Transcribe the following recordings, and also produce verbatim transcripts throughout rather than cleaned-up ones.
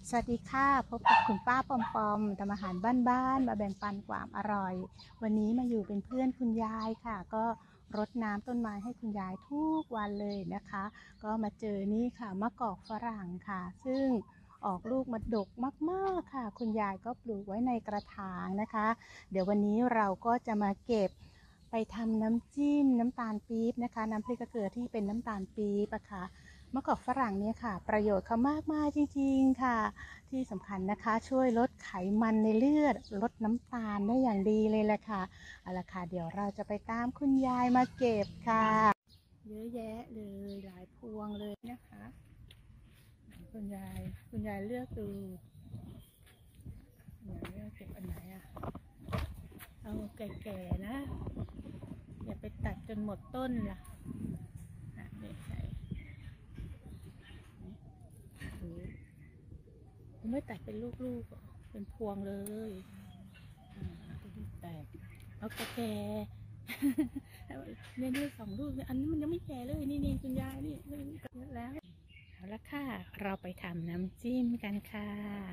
สวัสดีค่ะพบกับคุณป้าปอมปอมทำอาหารบ้านๆมาแบ่งปันความอร่อยวันนี้มาอยู่เป็นเพื่อนคุณยายค่ะก็รดน้ำต้นไม้ให้คุณยายทุกวันเลยนะคะก็มาเจอนี่ค่ะมะกอกฝรั่งค่ะซึ่งออกลูกมาดกมากๆค่ะคุณยายก็ปลูกไว้ในกระถางนะคะเดี๋ยววันนี้เราก็จะมาเก็บไปทำน้ำจิ้มน้ำตาลปี๊บนะคะน้ำพริกกะเกลือที่เป็นน้ำตาลปี๊บอะค่ะมะกอกฝรั่งเนี่ยค่ะประโยชน์เขามากมากจริงๆค่ะที่สำคัญนะคะช่วยลดไขมันในเลือดลดน้ำตาลได้อย่างดีเลยแหละค่ะเอาละค่ะเดี๋ยวเราจะไปตามคุณยายมาเก็บค่ะเยอะแยะเลยหลายพวงเลยนะคะคุณยายคุณยายเลือกดูคุณยายเลือกเก็บอันไหนอะเอาแก่ๆนะอย่าไปตัดจนหมดต้นล่ะนี่ใส่ไม่ตัดเป็นลูกๆเป็นพวงเลยแตกเอาแก่เนี่ยนี่สองลูกอันนี้มันยังไม่แก่เลยนี่นี่คุณยายนี่เยอะแล้วเอาละค่ะเราไปทำน้ำจิ้มกันค่ะ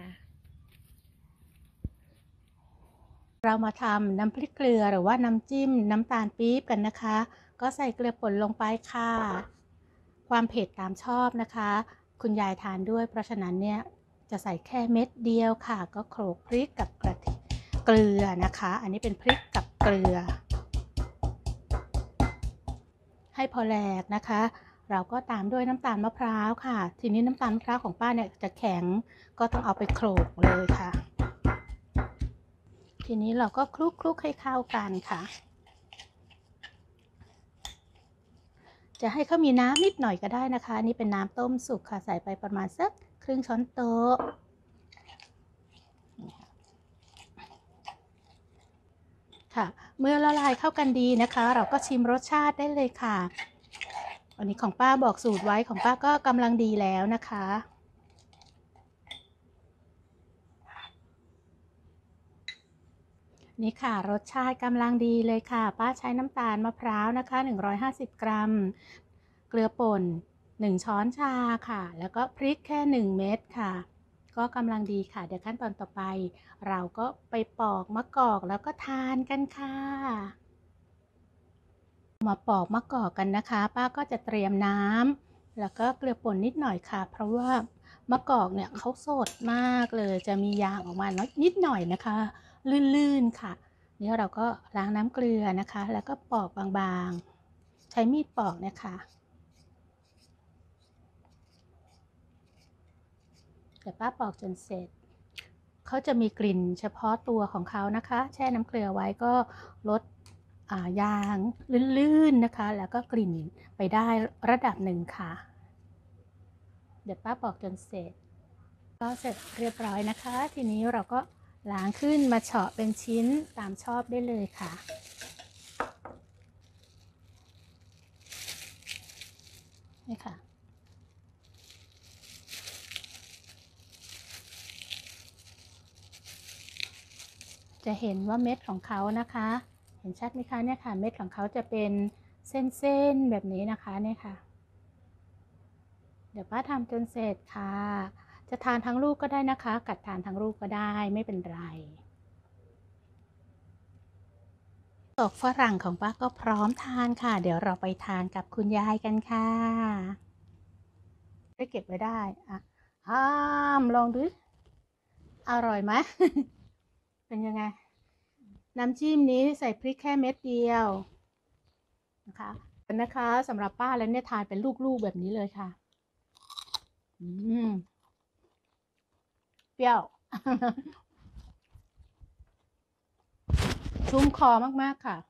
เรามาทำน้ำพริกเกลือหรือว่าน้ำจิ้มน้ำตาลปี๊บกันนะคะก็ใส่เกลือป่นลงไปค่ะความเผ็ดตามชอบนะคะคุณยายทานด้วยเพราะฉะนั้นเนี่ยจะใส่แค่เม็ดเดียวค่ะก็โขลกพริกกับกระเทียมเกลือนะคะอันนี้เป็นพริกกับเกลือให้พอแหลกนะคะเราก็ตามด้วยน้ำตาลมะพร้าวค่ะทีนี้น้ำตาลมะพร้าวของป้าเนี่ยจะแข็งก็ต้องเอาไปโขลกเลยค่ะทีนี้เราก็คลุกคลุกให้เข้ากันค่ะจะให้เขามีน้ำนิดหน่อยก็ได้นะคะนี่เป็นน้ำต้มสุกค่ะใส่ไปประมาณสักครึ่งช้อนโต๊ะค่ะเมื่อละลายเข้ากันดีนะคะเราก็ชิมรสชาติได้เลยค่ะอันนี้ของป้าบอกสูตรไว้ของป้าก็กำลังดีแล้วนะคะนี่ค่ะรสชาติกำลังดีเลยค่ะป้าใช้น้ำตาลมะพร้าวนะคะหนึ่งร้อยห้าสิบกรัมเกลือป่นหนึ่งช้อนชาค่ะแล้วก็พริกแค่หนึ่งเม็ดค่ะก็กำลังดีค่ะเดี๋ยวขั้นตอนต่อไปเราก็ไปปอกมะกอกแล้วก็ทานกันค่ะมาปอกมะกอกกันนะคะป้าก็จะเตรียมน้ำแล้วก็เกลือป่นนิดหน่อยค่ะเพราะว่ามะกอกเนี่ยเขาสดมากเลยจะมียางออกมานิดหน่อยนะคะลื่นๆค่ะนี่เราก็ล้างน้ำเกลือนะคะแล้วก็ปอกบางๆใช้มีดปอกนะคะเดี๋ยวป้าปอกจนเสร็จเขาจะมีกลิ่นเฉพาะตัวของเขานะคะแช่น้ำเกลือไว้ก็ลดยางลื่นๆนะคะแล้วก็กลิ่นไปได้ระดับหนึ่งค่ะเดี๋ยวป้าปอกจนเสร็จก็เสร็จเรียบร้อยนะคะทีนี้เราก็ล้างขึ้นมาเฉาะเป็นชิ้นตามชอบได้เลยค่ะนี่ค่ะจะเห็นว่าเม็ดของเขานะคะเห็นชัดไหมคะเนี่ยค่ะเม็ดของเขาจะเป็นเส้นๆแบบนี้นะคะเนี่ยค่ะเดี๋ยวป้าทำจนเสร็จค่ะจะทานทั้งลูกก็ได้นะคะกัดทานทั้งลูกก็ได้ไม่เป็นไรตกฝรั่งของป้าก็พร้อมทานค่ะเดี๋ยวเราไปทานกับคุณยายกันค่ะได้เก็บไว้ได้อ่ะอ้ามลองดูอร่อยไหม เป็นยังไงน้ำจิ้มนี้ใส่พริกแค่เม็ดเดียวนะคะนะคะสำหรับป้าแล้วเนี่ยทานเป็นลูกๆแบบนี้เลยค่ะอืมเปรี้ยว ชุ่มคอมากๆค่ะ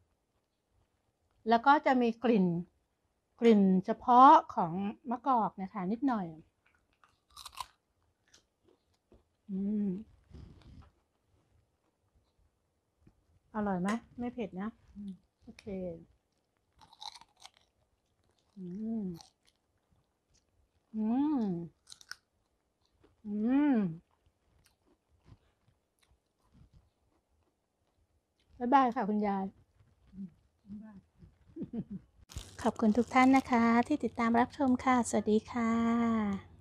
แล้วก็จะมีกลิ่นกลิ่นเฉพาะของมะกอกนะคะนิดหน่อยอืมอร่อยไหมไม่เผ็ดนะโอเคอืมอืมอืมบ๊ายบายค่ะคุณยายขอบคุณทุกท่านนะคะที่ติดตามรับชมค่ะสวัสดีค่ะ